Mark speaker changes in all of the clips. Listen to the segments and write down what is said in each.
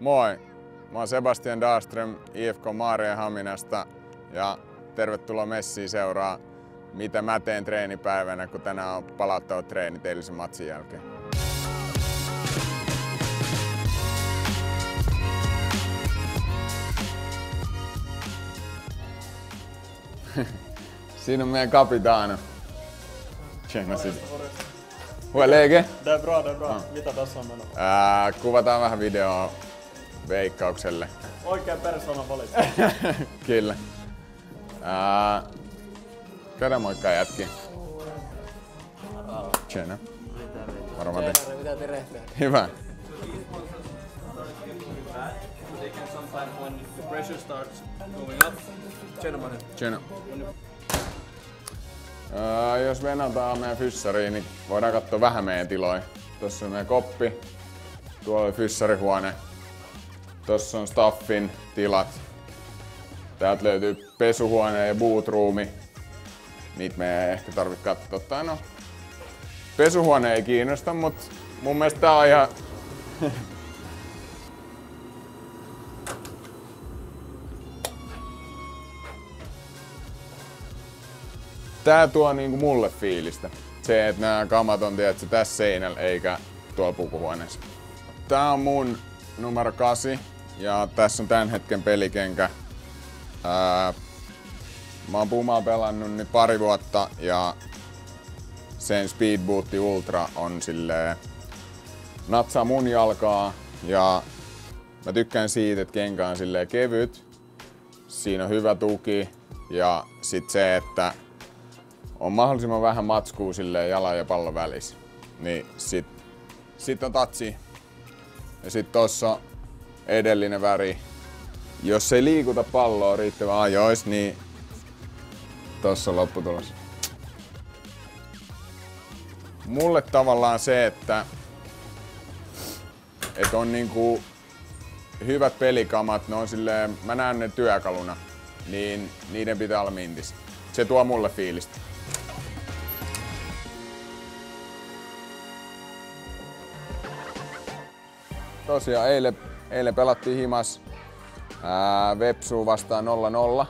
Speaker 1: Moi! Mä oon Sebastian Dahlström IFK Maarianhaminasta ja tervetuloa messiin seuraa, mitä mä teen treenipäivänä, kun tänään on palauttava treenit eilisen matsin jälkeen. Siinä on meidän kapitaano. Tjena siis. Hur är läget?
Speaker 2: Det är bra, det är bra. Mitä tässä on menossa?
Speaker 1: Kuvataan vähän videoa Veikkaukselle.
Speaker 2: Oikea persona valittu.
Speaker 1: Kyllä. Käydään moikkaa jätkiä. Tjena. Moro Matti.
Speaker 3: Mitä terehtiä?
Speaker 1: Hyvä. Tjena. Jos venataan meidän fyssariin, niin voidaan katsoa vähän meidän tiloja. Tossa on meidän koppi, tuolla on fyssarihuone, tossa on staffin tilat. Täältä löytyy pesuhuone ja bootroomi. Niitä me ei ehkä tarvitse katsoa. Tai no, pesuhuone ei kiinnosta, mut mun mielestä tää on ihan... Tää tuo niinku mulle fiilistä. Se, että nämä kamat on tietysti tässä seinällä eikä tuolla pukuhuoneessa. Tää on mun numero 8 ja tässä on tämän hetken pelikenkä. Mä oon Pumaa pelannut nyt pari vuotta ja sen Speedboot Ultra on silleen natsaa mun jalkaa ja mä tykkään siitä, että kenkä on silleen kevyt. Siinä on hyvä tuki ja sit se, että on mahdollisimman vähän matskuu silleen jalan ja pallon välissä. Niin sit on tatsi. Ja sit tossa edellinen väri. Jos ei liikuta palloa riittävän ajois, niin tossa on lopputulos. Mulle tavallaan se, että on niinku hyvät pelikamat, ne on silleen, mä näen ne työkaluna, niin niiden pitää olla mintis. Se tuo mulle fiilistä. Tosiaan eilen pelattiin himas Vepsuu vastaan 0-0.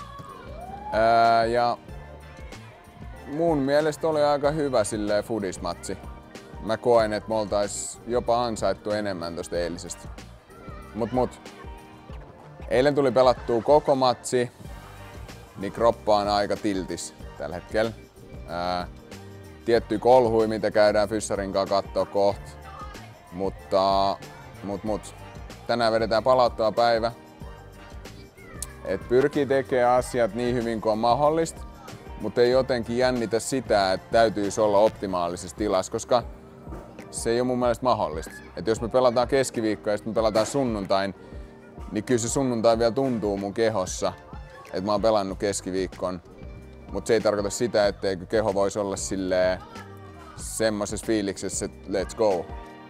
Speaker 1: Ja mun mielestä oli aika hyvä silleen fudismatsi. Mä koen, että me oltais jopa ansaittu enemmän tosta eilisestä. Mut. Eilen tuli pelattua koko matsi, niin kroppa on aika tiltis tällä hetkellä. Tiettyjä kolhui, mitä käydään fyssarin kanssa kattoo kohta. Mutta tänään vedetään palauttava päivä. Et pyrkii tekemään asiat niin hyvin kuin on mahdollista, mutta ei jotenkin jännitä sitä, että täytyisi olla optimaalisessa tilassa, koska se ei ole mun mielestä mahdollista. Et jos me pelataan keskiviikkoa ja sitten me pelataan sunnuntain, niin kyllä se sunnuntai vielä tuntuu mun kehossa, että mä oon pelannut keskiviikkon. Mutta se ei tarkoita sitä, etteikö keho voisi olla silleen semmoisessa fiiliksessä, että let's go.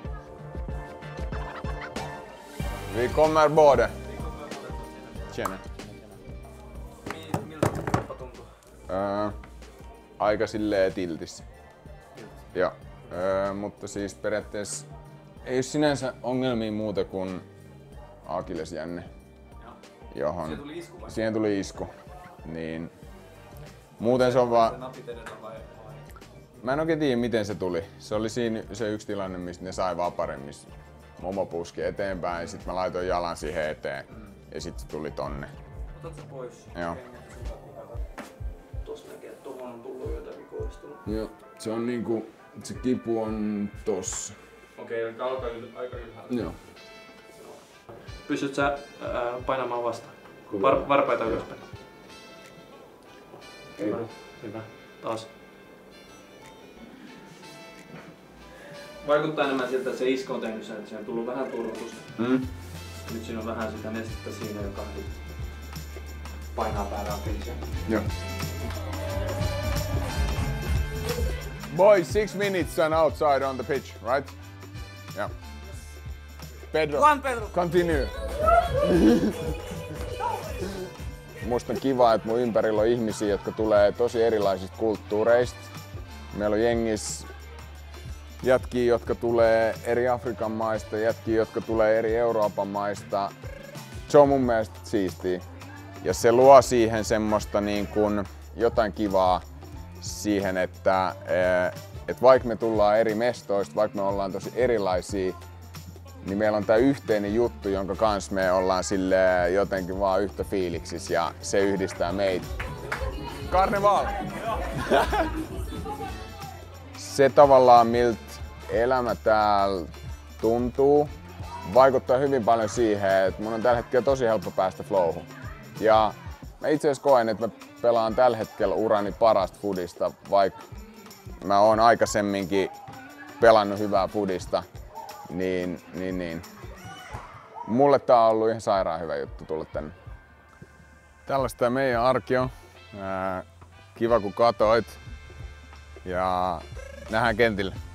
Speaker 1: Vi kommer båda. Tjena.
Speaker 2: Miltä kroppa tuntuu?
Speaker 1: Aika silleen tiltissä. Joo. Mutta siis periaatteessa ei ole sinänsä ongelmia muuta kuin akillesjänne. Johon siihen tuli isku vai? Siihen tuli isku. Niin. Muuten se on vaan... Mä en oikein tiedä miten se tuli. Se oli siinä se yksi tilanne, mistä ne sai vaparin, missä Momo puski eteenpäin ja sit mä laitoin jalan siihen eteen ja sit se tuli tonne.
Speaker 2: Otat sä pois?
Speaker 1: Joo.
Speaker 2: Tuossa näkee, että tuohon on tullut jotain vikoistunut.
Speaker 1: Joo, se on niinku, se kipu on tossa.
Speaker 2: Okei, eli aika ylhäällä.
Speaker 1: Joo.
Speaker 2: Pystyt sä painamaan vastaan? Varpaita ylöspäin. Hyvä. Taas. Vaikuttaa enemmän siltä, että se isku on tehnyt sen, että siinä on tullut vähän turvotusta. Nyt siinä on vähän sitä nestettä siinä, joka painaa päällä akillisia.
Speaker 1: Joo. Boys, 6 minutes and outside on the pitch, right? Yeah. Pedro.
Speaker 3: Juan Pedro.
Speaker 1: Continue. Musta on kiva, että mun ympärillä on ihmisiä, jotka tulee tosi erilaisista kulttuureista. Meillä on jengissä jätkiä, jotka tulee eri Afrikan maista, jätkiä, jotka tulee eri Euroopan maista. Se on mun mielestä siistiä. Ja se luo siihen semmoista niin kuin jotain kivaa siihen, että vaikka me tullaan eri mestoista, vaikka me ollaan tosi erilaisia, niin meillä on tää yhteinen juttu, jonka kanssa me ollaan silleen jotenkin vaan yhtä fiiliksissä ja se yhdistää meitä. Karneval! Se tavallaan miltä elämä täällä tuntuu, vaikuttaa hyvin paljon siihen, että mun on tällä hetkellä tosi helppo päästä flowhun. Ja mä itse asiassa koen, että mä pelaan tällä hetkellä urani parasta fudista, vaikka mä oon aikaisemminkin pelannut hyvää fudista, niin. Mulle tää on ollut ihan sairaan hyvä juttu tulla tänne. Tällaista meidän arki on. Kiva kun katoit ja nähdään kentillä.